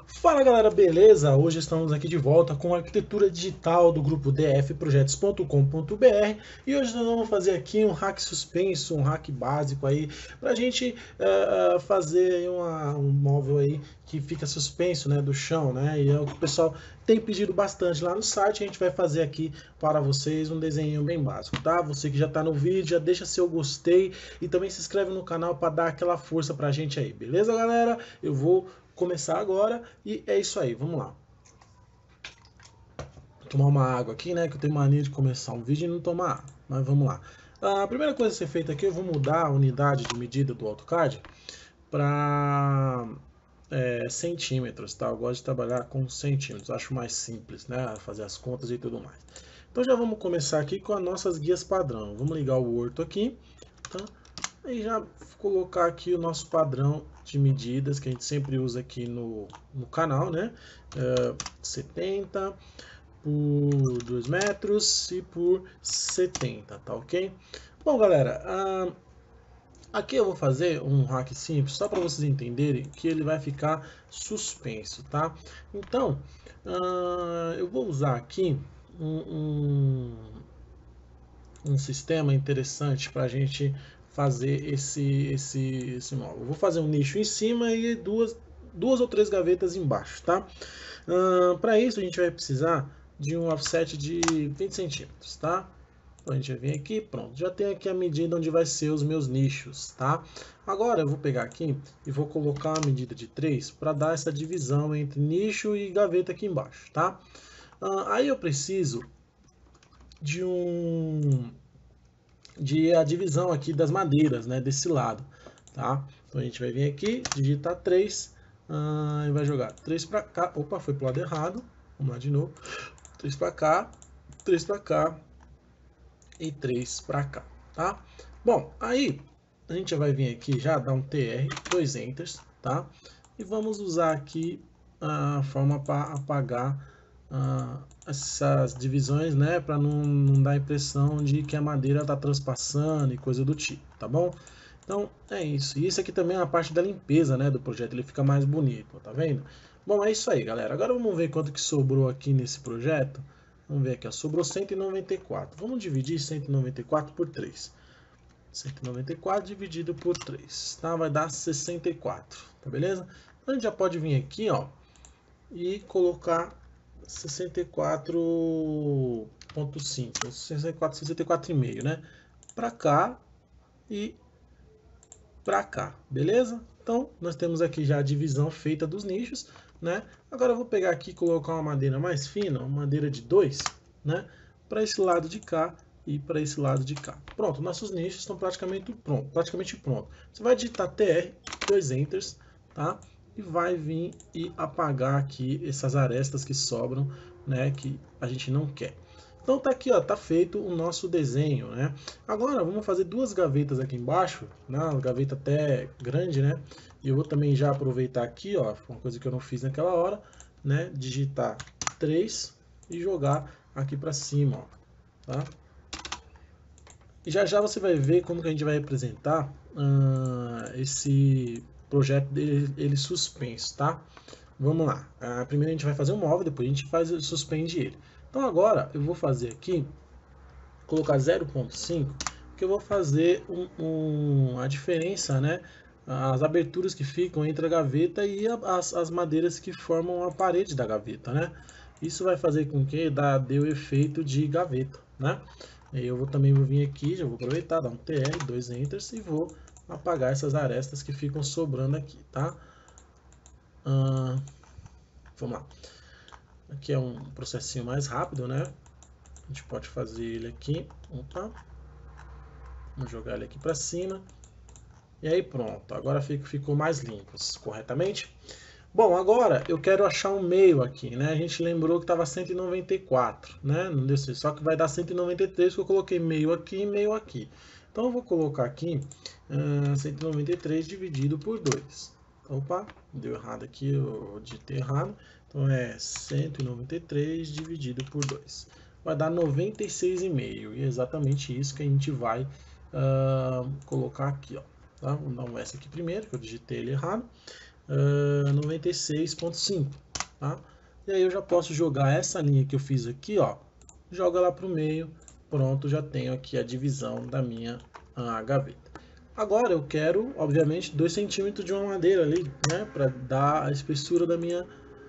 Fala galera, beleza? Hoje estamos aqui de volta com a arquitetura digital do grupo dfprojetos.com.br e hoje nós vamos fazer aqui um hack suspenso, um hack básico aí para a gente fazer aí um móvel aí que fica suspenso, né, do chão, né? E é o que o pessoal tem pedido bastante lá no site. A gente vai fazer aqui para vocês um desenho bem básico, tá? Você que já está no vídeo, já deixa seu gostei e também se inscreve no canal para dar aquela força pra gente aí, beleza, galera? Eu vou começar agora e é isso aí, vamos lá. Vou tomar uma água aqui, né, que eu tenho mania de começar um vídeo e não tomar água, mas vamos lá. A primeira coisa a ser feita aqui, eu vou mudar a unidade de medida do AutoCAD para centímetros, tá? Eu gosto de trabalhar com centímetros, acho mais simples, né, fazer as contas e tudo mais. Então já vamos começar aqui com as nossas guias padrão. Vamos ligar o Orto aqui, tá? E já colocar aqui o nosso padrão de medidas que a gente sempre usa aqui no canal, né? 70 por 2 metros e por 70, tá ok? Bom, galera, aqui eu vou fazer um hack simples, só para vocês entenderem que ele vai ficar suspenso, tá? Então, eu vou usar aqui um sistema interessante para a gente fazer esse móvel. Eu vou fazer um nicho em cima e duas ou três gavetas embaixo, tá? Para isso a gente vai precisar de um offset de 20 centímetros, tá? Então a gente vai vir aqui, pronto, já tem aqui a medida onde vai ser os meus nichos, tá? Agora eu vou pegar aqui e vou colocar a medida de 3 para dar essa divisão entre nicho e gaveta aqui embaixo, tá? Aí eu preciso de a divisão aqui das madeiras, né, desse lado, tá? Então a gente vai vir aqui, digitar 3 e vai jogar 3 para cá. Opa, foi pro lado errado. Vamos lá de novo. 3 para cá, 3 para cá e 3 para cá, tá? Bom, aí a gente já vai vir aqui já dar um TR, 2 enters, tá? E vamos usar aqui a forma para apagar essas divisões, né, para não dar a impressão de que a madeira está transpassando e coisa do tipo, tá bom? Então é isso. E isso aqui também é a parte da limpeza, né, do projeto, ele fica mais bonito, tá vendo? Bom, é isso aí, galera. Agora vamos ver quanto que sobrou aqui nesse projeto. Vamos ver aqui, ó, sobrou 194. Vamos dividir 194 por 3. 194 dividido por 3, tá? Vai dar 64, tá beleza? Então a gente já pode vir aqui, ó, e colocar 64.5, 64,5, né? Para cá e para cá, beleza? Então, nós temos aqui já a divisão feita dos nichos, né? Agora eu vou pegar aqui e colocar uma madeira mais fina, uma madeira de 2, né? Para esse lado de cá e para esse lado de cá. Pronto, nossos nichos estão praticamente pronto. Você vai digitar TR, 2 enters, tá? E vai vir e apagar aqui essas arestas que sobram, né? Que a gente não quer. Então tá aqui, ó, tá feito o nosso desenho, né? Agora vamos fazer duas gavetas aqui embaixo, né? Uma gaveta até grande, né? E eu vou também já aproveitar aqui, ó, uma coisa que eu não fiz naquela hora, né? Digitar 3 e jogar aqui para cima, ó, tá? E já já você vai ver como que a gente vai representar esse projeto dele suspenso, tá? Vamos lá. Primeiro a gente vai fazer um móvel, depois a gente suspende ele. Então agora eu vou fazer aqui, colocar 0.5, que eu vou fazer a diferença, né? As aberturas que ficam entre a gaveta e as madeiras que formam a parede da gaveta, né? Isso vai fazer com que dê o efeito de gaveta, né? E eu também vou vir aqui, já vou aproveitar, dar um TR, 2 enters e vou apagar essas arestas que ficam sobrando aqui, tá? Vamos lá. Aqui é um processinho mais rápido, né? A gente pode fazer ele aqui. Opa. Vamos jogar ele aqui para cima. E aí pronto. Agora ficou mais limpos, corretamente? Bom, agora eu quero achar um meio aqui, né? A gente lembrou que estava 194, né? Não deu certo, só que vai dar 193, porque eu coloquei meio aqui e meio aqui. Então eu vou colocar aqui 193 dividido por 2. Opa, deu errado aqui, eu digitei errado. Então é 193 dividido por 2. Vai dar 96,5. E é exatamente isso que a gente vai colocar aqui, ó. Tá? Vamos dar um S aqui primeiro, que eu digitei ele errado. 96,5, tá? E aí eu já posso jogar essa linha que eu fiz aqui, ó, joga lá para o meio, pronto, já tenho aqui a divisão da minha gaveta. Agora eu quero, obviamente, 2 centímetros de uma madeira ali, né, para dar a espessura da minha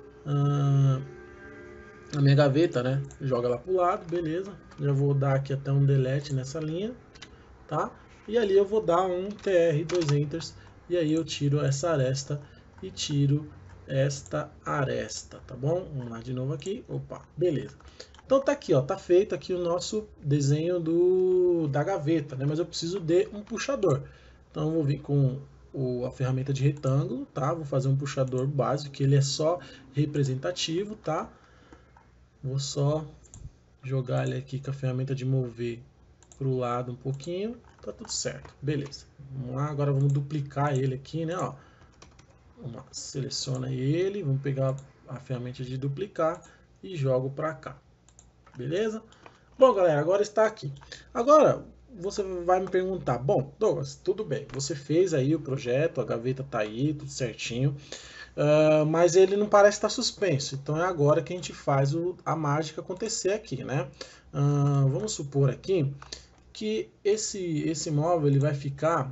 a minha gaveta, né? Joga lá pro lado, beleza. Já vou dar aqui até um delete nessa linha, tá? E ali eu vou dar um TR, 2 enters, e aí eu tiro essa aresta e tiro esta aresta, tá bom? Vamos lá de novo aqui, opa, beleza. Então tá aqui, ó, tá feito aqui o nosso desenho da gaveta, né? Mas eu preciso de um puxador. Então eu vou vir com a ferramenta de retângulo, tá? Vou fazer um puxador básico, que ele é só representativo, tá? Vou só jogar ele aqui com a ferramenta de mover para o lado um pouquinho, tá tudo certo, beleza. Vamos lá, agora vamos duplicar ele aqui, né? Ó. Vamos lá, seleciona ele, vamos pegar a ferramenta de duplicar e jogo para cá, beleza? Bom, galera, agora está aqui. Agora você vai me perguntar, bom, Douglas, tudo bem, você fez aí o projeto, a gaveta tá aí, tudo certinho. Mas ele não parece estar suspenso, então é agora que a gente faz a mágica acontecer aqui, né? Vamos supor aqui que esse móvel ele vai ficar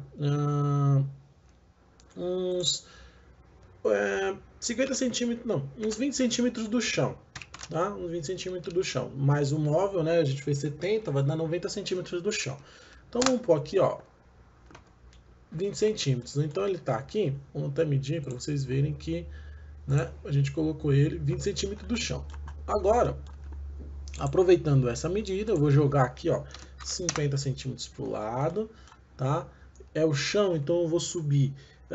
uns 50 centímetros, não, uns 20 centímetros do chão, tá? Uns 20 centímetros do chão, mais o móvel, né? A gente fez 70, vai dar 90 centímetros do chão. Então vamos pôr aqui, ó, 20 centímetros. Então ele está aqui, vamos até medir para vocês verem que, né, a gente colocou ele 20 centímetros do chão. Agora, aproveitando essa medida, eu vou jogar aqui, ó, 50 centímetros para o lado, tá? É o chão, então eu vou subir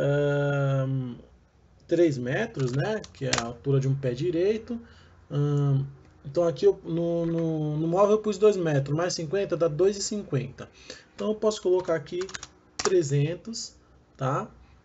3 metros, né? Que é a altura de um pé direito. Então aqui no móvel eu pus 2 metros, mais 50 dá 2,50. Então eu posso colocar aqui 300, tá?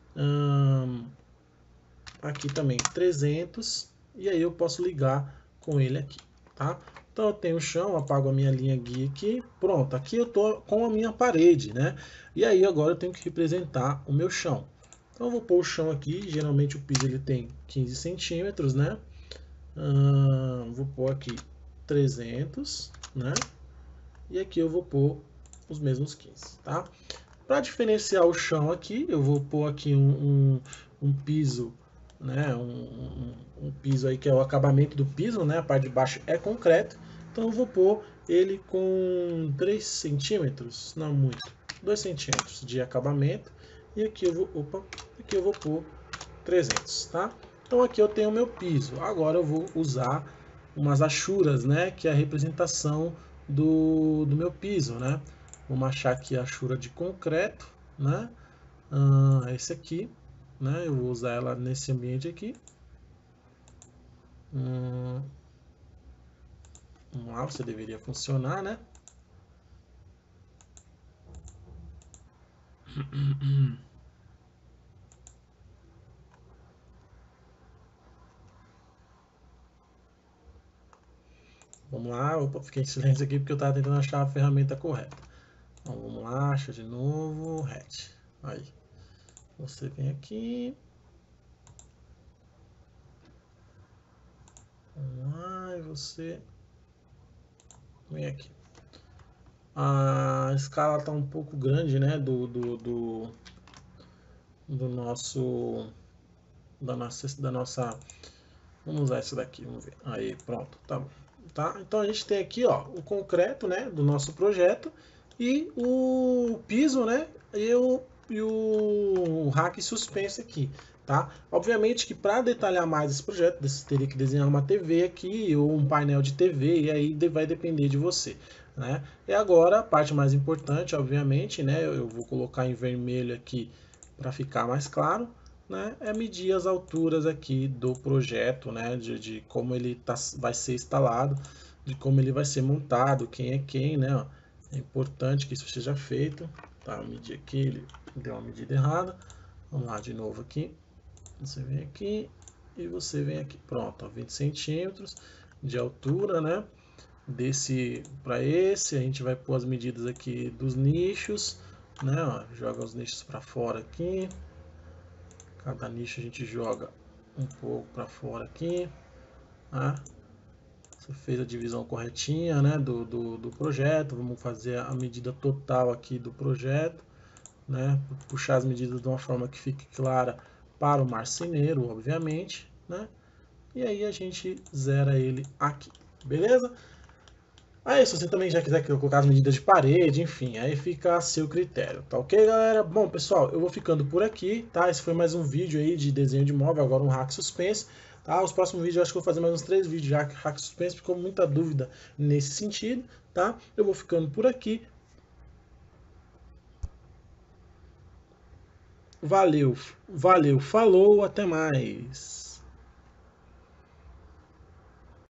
Aqui também 300, e aí eu posso ligar com ele aqui, tá? Então eu tenho o chão, apago a minha linha guia aqui, pronto, aqui eu tô com a minha parede, né? E aí agora eu tenho que representar o meu chão. Então eu vou pôr o chão aqui, geralmente o piso ele tem 15 centímetros, né? Vou pôr aqui 300, né? E aqui eu vou pôr os mesmos 15, tá? Para diferenciar o chão aqui, eu vou pôr aqui um piso, né? Um piso aí que é o acabamento do piso, né? A parte de baixo é concreto. Então eu vou pôr ele com 3 centímetros, não muito, 2 centímetros de acabamento. E aqui aqui eu vou pôr 300, tá? Então aqui eu tenho o meu piso. Agora eu vou usar umas achuras, né? Que é a representação do meu piso, né? Vamos achar aqui a achura de concreto, né? Esse aqui, né? Eu vou usar ela nesse ambiente aqui. Vamos lá, você deveria funcionar, né? Vamos lá, opa, fiquei em silêncio aqui porque eu estava tentando achar a ferramenta correta. Então, vamos lá, acha de novo, RET. Aí, você vem aqui. Vamos lá, e você vem aqui. A escala está um pouco grande, né, do nosso, da nossa, vamos usar esse daqui, vamos ver. Aí, pronto, tá bom. Tá? Então a gente tem aqui, ó, o concreto, né, do nosso projeto e o piso, né, e o rack suspenso aqui, tá? Obviamente que para detalhar mais esse projeto, você teria que desenhar uma TV aqui ou um painel de TV, e aí vai depender de você, né? E agora a parte mais importante, obviamente, né, eu vou colocar em vermelho aqui para ficar mais claro, né, é medir as alturas aqui do projeto, né, de como ele vai ser instalado, de como ele vai ser montado, quem é quem, né, ó. É importante que isso seja feito, tá, eu medi aqui, ele deu uma medida errada, vamos lá de novo aqui, você vem aqui e você vem aqui, pronto, ó, 20 centímetros de altura, né, desse para esse, a gente vai pôr as medidas aqui dos nichos, né, ó, joga os nichos para fora aqui, Cada nicho a gente joga um pouco para fora aqui. Tá? Você fez a divisão corretinha, né, do projeto. Vamos fazer a medida total aqui do projeto, né? Puxar as medidas de uma forma que fique clara para o marceneiro, obviamente, né? E aí a gente zera ele aqui, beleza? Aí se você também já quiser colocar as medidas de parede, enfim, aí fica a seu critério, tá ok, galera? Bom, pessoal, eu vou ficando por aqui, tá? Esse foi mais um vídeo aí de desenho de móvel, agora um hack suspense, tá? Os próximos vídeos eu acho que eu vou fazer mais uns 3 vídeos de hack suspense, ficou muita dúvida nesse sentido, tá? Eu vou ficando por aqui. Valeu, falou, até mais!